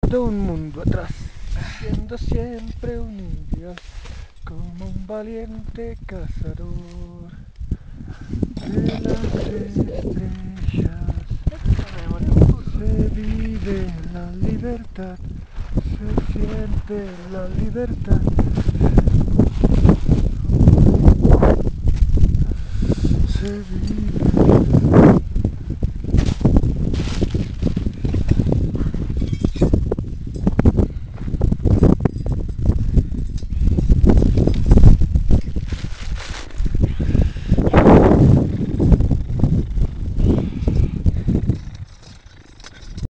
dejando un mundo atrás, siendo siempre un ideal, como un valiente cazador de las estrellas. Se vive la libertad, se siente la libertad.